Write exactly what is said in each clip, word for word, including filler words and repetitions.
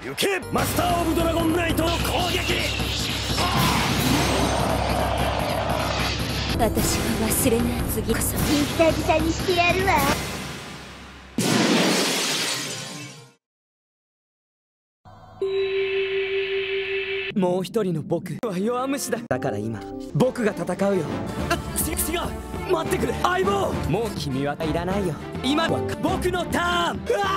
行けマスター・オブ・ドラゴンナイトの攻撃。 私は忘れない。次こそ久々にしてやるわ。 もう一人の僕は弱虫だ。だから今僕が戦うよ。 違う、待ってくれ相棒。 もう君はいらないよ。今は僕のターン。うわ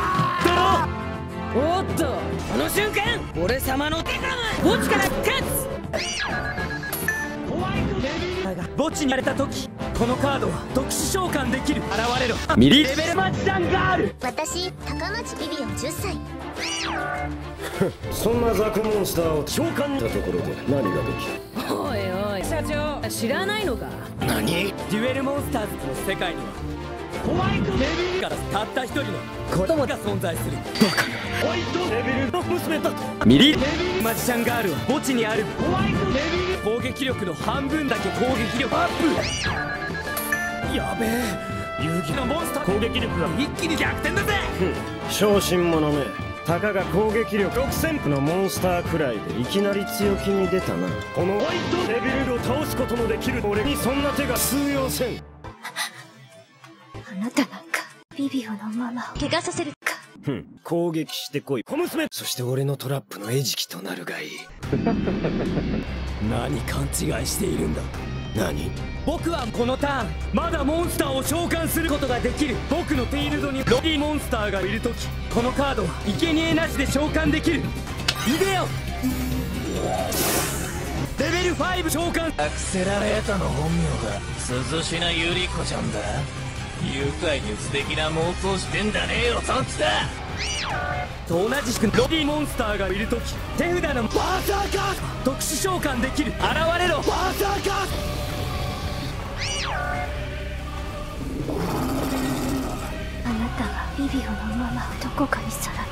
ー！おっと、この瞬間俺様の手から墓地から勝つ。だが墓地にやれた時、このカードは特殊召喚できる。現れろミリレベルマジシャンガール。 私、高町ビビオンじゅっさい。 そんな雑魚モンスターを召喚したところで何ができる。 おいおい社長、知らないのか。 何？ デュエルモンスターズの世界にはホワイトデビルからたった一人の子供が存在する。バカなホワイトデビルの娘だと。 ミリデビルマジシャンガールは墓地にあるホワイトデビル攻撃力の半分だけ攻撃力アップ。 やべえ、遊戯のモンスター攻撃力が一気に逆転だぜ。 小心者め。たかが攻撃力ろくせんのモンスターくらいでいきなり強気に出たな。このホワイトデビルを倒すことのできる俺にそんな手が通用せん。 あなたなんかビビオのママを怪我させるか。 ふん、攻撃してこい小娘。そして俺のトラップの餌食となるがいい。何勘違いしているんだ。何？ 僕はこのターンまだモンスターを召喚することができる。僕のフィールドにロビーモンスターがいるとき、このカードは生贄なしで召喚できる。いでよレベルご召喚。 アクセラレータの本名が鈴品ゆり子ちゃんだ。愉快に素敵な妄想してんだねえよそっちだ。 と同じくロビーモンスターがいるとき、手札のバーサーカー特殊召喚できる。現れろバーサーカー。 あなたはビビオのママをどこかにさらった。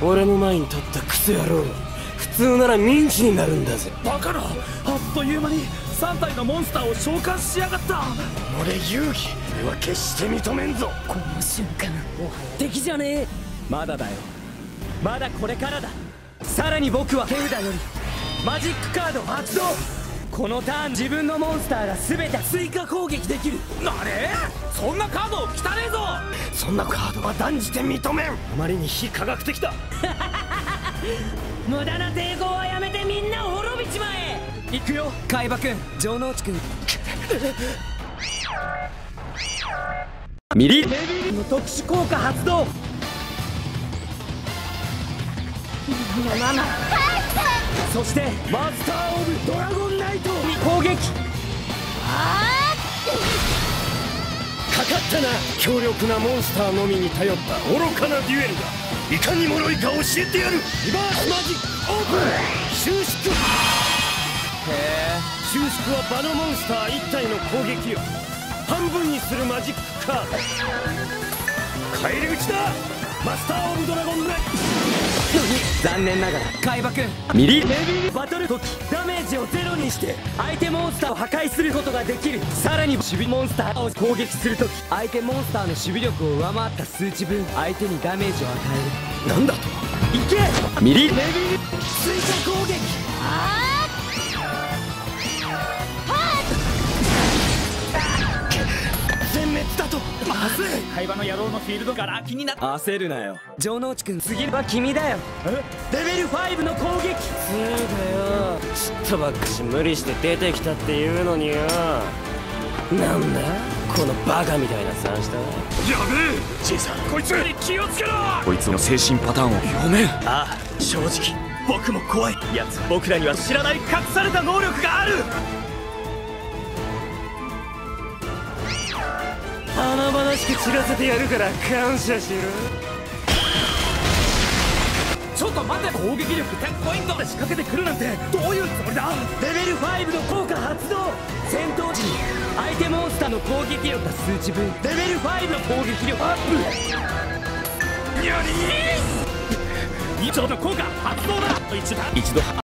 俺の前に立ったクソ野郎、普通ならミンチになるんだぜ。 バカな、あっという間にさん体のモンスターを召喚しやがった。 俺遊戯俺は決して認めんぞ。 この瞬間敵じゃねえ。まだだよ、まだこれからだ。さらに僕は手札よりマジックカード発動。このターン自分のモンスターが全て追加攻撃できる。 なれそんなカード汚ねえぞ。 そんなカードは断じて認めん。あまりに非科学的だ。 無駄な抵抗はやめてみんなを滅びちまえ。行くよ海馬くん、城之内くん。ミリレビルの特殊効果発動。 ビビオのママそしてマスター・オブ・ドラゴンナイトに攻撃。 かかったな。強力なモンスターのみに頼った愚かなデュエルがいかに脆いか教えてやる。リバースマジックオープン。収縮。 へえ、 収縮は場のモンスターいち体の攻撃力半分にするマジックカード。返り討ちだマスター・オブ・ドラゴンナイト。 残念ながら海馬くん、ミリレビルバトル時ダメージをゼロにして相手モンスターを破壊することができる。さらに守備モンスターを攻撃する時、相手モンスターの守備力を上回った数値分相手にダメージを与える。 なんだと。 いけミリレビル追加攻撃。 全滅だと。 まずい会話の野郎のフィールドがラッキーになった。 焦るなよ城之内くん、次は君だよ。レベルごの攻撃。 そうだよ、ちっとばっかし無理して出てきたっていうのによ。なんだこのバカみたいな三下は。 やべえじいさん、こいつに気をつけろ。 こいつの精神パターンを読めん。 ああ正直僕も怖い。やつ僕らには知らない隠された能力がある。 華々しく散らせてやるから感謝しろ。 ちょっと待て、攻撃力ひゃくポイントで仕掛けてくるなんてどういうつもりだ。 レベルごの効果発動。戦闘時に相手モンスターの攻撃力が数値分レベルごの攻撃力アップ。 にゃりー一度の効果発動だ。一度